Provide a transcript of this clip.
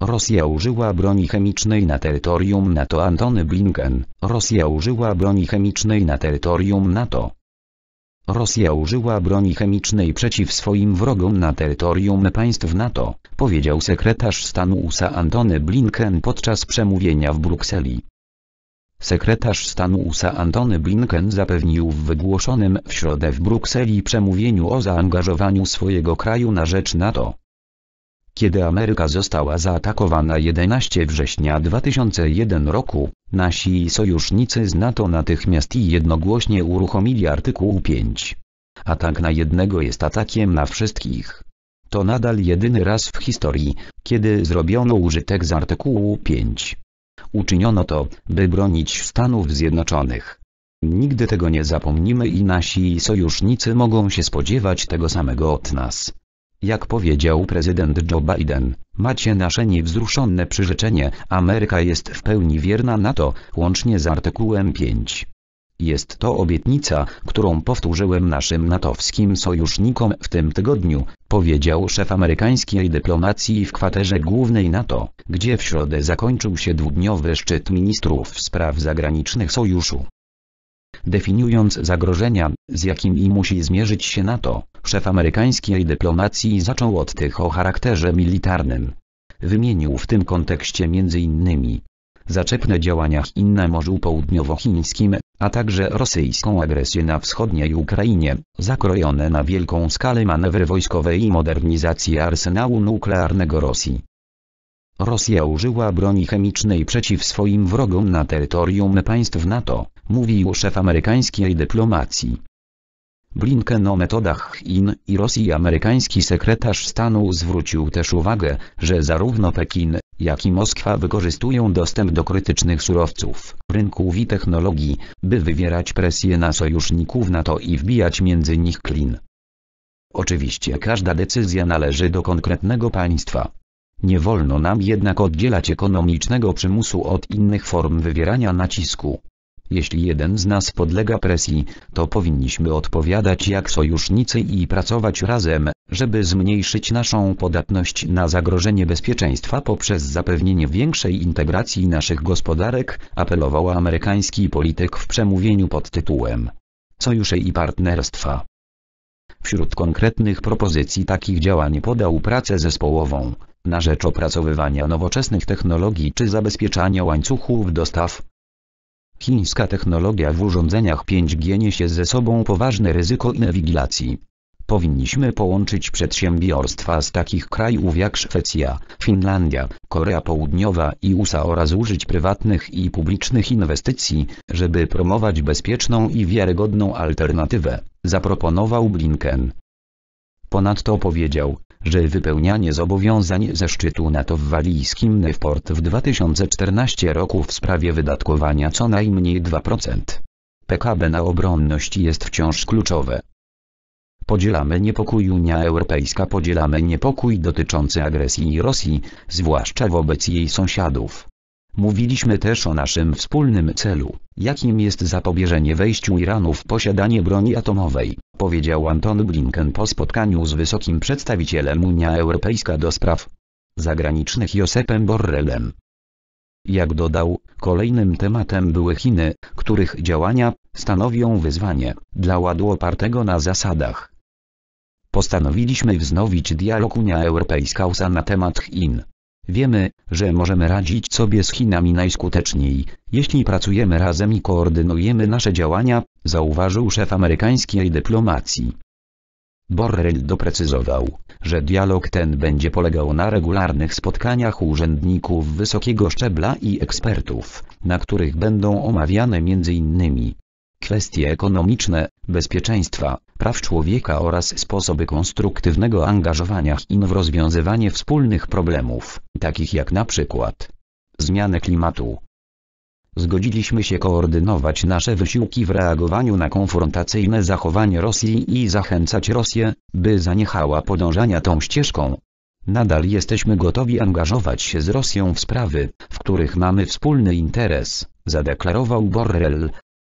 Rosja użyła broni chemicznej na terytorium NATO. Antony Blinken. Rosja użyła broni chemicznej na terytorium NATO. Rosja użyła broni chemicznej przeciw swoim wrogom na terytorium państw NATO, powiedział sekretarz stanu USA Antony Blinken podczas przemówienia w Brukseli. Sekretarz stanu USA Antony Blinken zapewnił w wygłoszonym w środę w Brukseli przemówieniu o zaangażowaniu swojego kraju na rzecz NATO. Kiedy Ameryka została zaatakowana 11 września 2001 roku, nasi sojusznicy z NATO natychmiast i jednogłośnie uruchomili artykuł 5. Atak na jednego jest atakiem na wszystkich. To nadal jedyny raz w historii, kiedy zrobiono użytek z artykułu 5. Uczyniono to, by bronić Stanów Zjednoczonych. Nigdy tego nie zapomnimy i nasi sojusznicy mogą się spodziewać tego samego od nas. Jak powiedział prezydent Joe Biden, macie nasze niewzruszone przyrzeczenie, Ameryka jest w pełni wierna NATO, łącznie z artykułem 5. Jest to obietnica, którą powtórzyłem naszym natowskim sojusznikom w tym tygodniu, powiedział szef amerykańskiej dyplomacji w kwaterze głównej NATO, gdzie w środę zakończył się dwudniowy szczyt ministrów spraw zagranicznych sojuszu. Definiując zagrożenia, z jakimi musi zmierzyć się NATO, szef amerykańskiej dyplomacji zaczął od tych o charakterze militarnym. Wymienił w tym kontekście m.in. zaczepne działania Chin na Morzu Południowochińskim, a także rosyjską agresję na wschodniej Ukrainie, zakrojone na wielką skalę manewry wojskowe i modernizację arsenału nuklearnego Rosji. Rosja użyła broni chemicznej przeciw swoim wrogom na terytorium państw NATO, mówił szef amerykańskiej dyplomacji. Blinken o metodach Chin i Rosji. Amerykański sekretarz stanu zwrócił też uwagę, że zarówno Pekin, jak i Moskwa wykorzystują dostęp do krytycznych surowców, rynków i technologii, by wywierać presję na sojuszników NATO i wbijać między nich klin. Oczywiście każda decyzja należy do konkretnego państwa. Nie wolno nam jednak oddzielać ekonomicznego przymusu od innych form wywierania nacisku. Jeśli jeden z nas podlega presji, to powinniśmy odpowiadać jak sojusznicy i pracować razem, żeby zmniejszyć naszą podatność na zagrożenie bezpieczeństwa poprzez zapewnienie większej integracji naszych gospodarek, apelował amerykański polityk w przemówieniu pod tytułem Sojusze i partnerstwa. Wśród konkretnych propozycji takich działań podał pracę zespołową na rzecz opracowywania nowoczesnych technologii czy zabezpieczania łańcuchów dostaw. Chińska technologia w urządzeniach 5G niesie ze sobą poważne ryzyko inwigilacji. Powinniśmy połączyć przedsiębiorstwa z takich krajów jak Szwecja, Finlandia, Korea Południowa i USA oraz użyć prywatnych i publicznych inwestycji, żeby promować bezpieczną i wiarygodną alternatywę, zaproponował Blinken. Ponadto powiedział, że wypełnianie zobowiązań ze szczytu NATO w walijskim Newport w 2014 roku w sprawie wydatkowania co najmniej 2% PKB na obronność jest wciąż kluczowe. Podzielamy niepokój. Unia Europejska podzielamy niepokój dotyczący agresji Rosji, zwłaszcza wobec jej sąsiadów. Mówiliśmy też o naszym wspólnym celu, jakim jest zapobieżenie wejściu Iranu w posiadanie broni atomowej, powiedział Antony Blinken po spotkaniu z wysokim przedstawicielem Unia Europejska do spraw zagranicznych Josepem Borrellem. Jak dodał, kolejnym tematem były Chiny, których działania stanowią wyzwanie dla ładu opartego na zasadach. Postanowiliśmy wznowić dialog Unia Europejska-USA na temat Chin. Wiemy, że możemy radzić sobie z Chinami najskuteczniej, jeśli pracujemy razem i koordynujemy nasze działania, zauważył szef amerykańskiej dyplomacji. Borrell doprecyzował, że dialog ten będzie polegał na regularnych spotkaniach urzędników wysokiego szczebla i ekspertów, na których będą omawiane m.in. kwestie ekonomiczne, bezpieczeństwa, praw człowieka oraz sposoby konstruktywnego angażowania Chin w rozwiązywanie wspólnych problemów, takich jak na przykład zmiany klimatu. Zgodziliśmy się koordynować nasze wysiłki w reagowaniu na konfrontacyjne zachowanie Rosji i zachęcać Rosję, by zaniechała podążania tą ścieżką. Nadal jesteśmy gotowi angażować się z Rosją w sprawy, w których mamy wspólny interes, zadeklarował Borrell,